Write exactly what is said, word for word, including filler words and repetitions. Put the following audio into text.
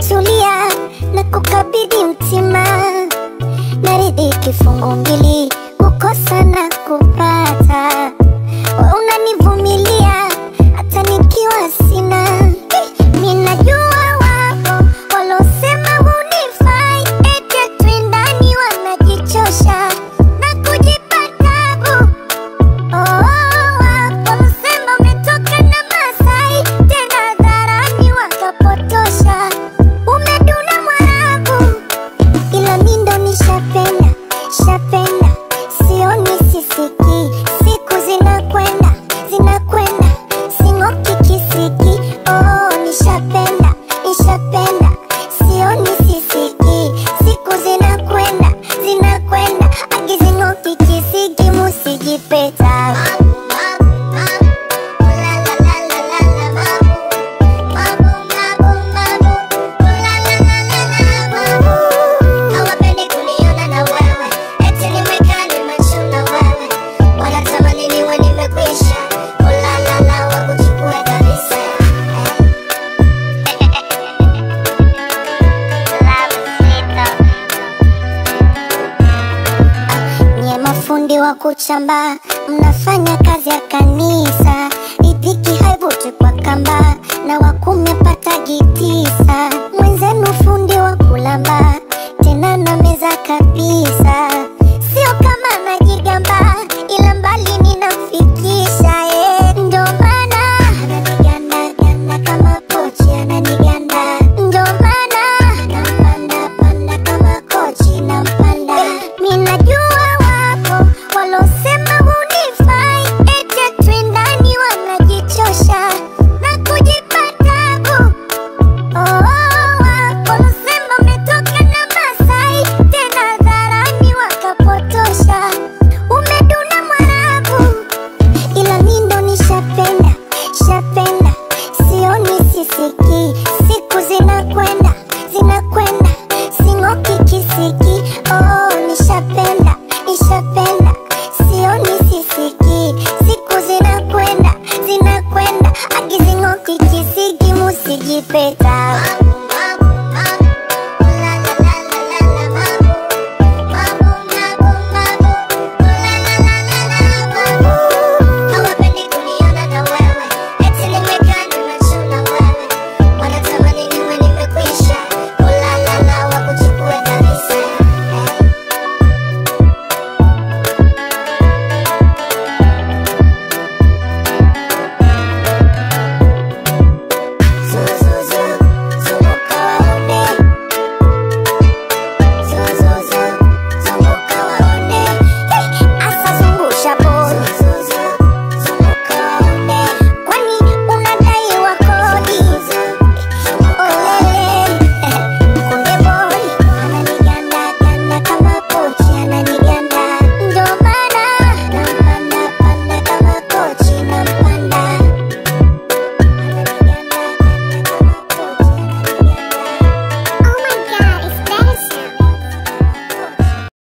tulia na kukabidhi mtima. Naridhi kifungu mbili, kukosa na kupata. Wewe unanivumilia hata nikiwa sina. Ninajua wapo walosema hunifai, eti twendani wanajichosha na kujipa tabu. Oh, wapo walosema umetoka na Masai, tena hadharani wakapotosha. Umeduna Mwarabu, ila mimi ndo nishapenda, shapenda, sioni sisiki. Siku zinakwenda, zinakwenda, sing'oki kisiki. Oh, nishapenda, nishapenda, sioni sisiki. Siku zinakwenda, zinakwenda, agizing'oki kisiki. Musijipeta fundi wa kuchamba, mnafanya kazi ya kanisa. Idhiki haivuti kwa kamba, na wakumi patagi tisa. Mwenzenu fundi wa kulamba, tena na meza kabisa. Sio kama najigamba, ila mbali ninafikisha. eh. Ndo maana ananiganda ganda kama pochi, ananiganda. Ndo maana nampanda panda kama kochi nampanda. Ninajua walosema hunifai, eti twendani wanajichosha na kujipa tabu. Oh, walosema umetoka na Masai, tena hadharani wakapotosha. Umeduna Mwarabu, ila mimi ndo nishapenda, shapenda, sioni sisiki. Siku zinakwenda, zinakwenda, sing'oki kisiki. Oh,